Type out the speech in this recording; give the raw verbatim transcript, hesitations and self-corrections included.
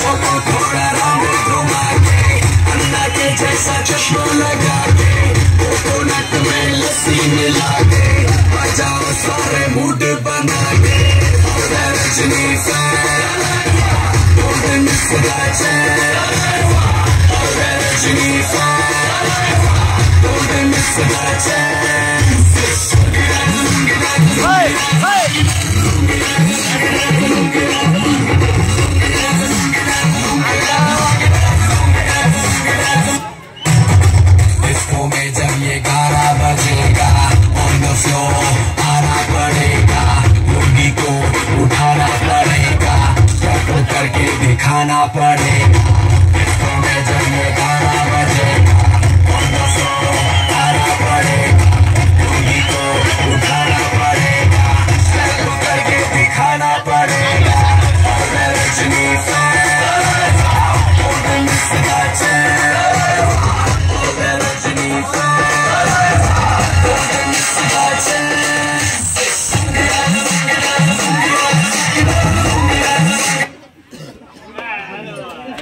थोड़ा राउंड घुमा के, अन्ना के जैसा चश्मा लगा के, कोकोनट में लस्सी मिला के, बजाओ सारे मूड बना के, Rajni fan, don't miss that chance, Rajni fan, don't miss that chance. Hey, hey. Disco में जब ये गाना बजेगा, on the floor आना पड़ेगा, लुंगी को उठाना पड़ेगा, स्टेप करके दिखाना पड़ेगा। डिस्को में जब ये गाना बजेगा, on the floor आना पड़ेगा, लुंगी को उठाना पड़ेगा, स्टेप करके दिखाना पड़ेगा। Rajni fan, don't miss that chance.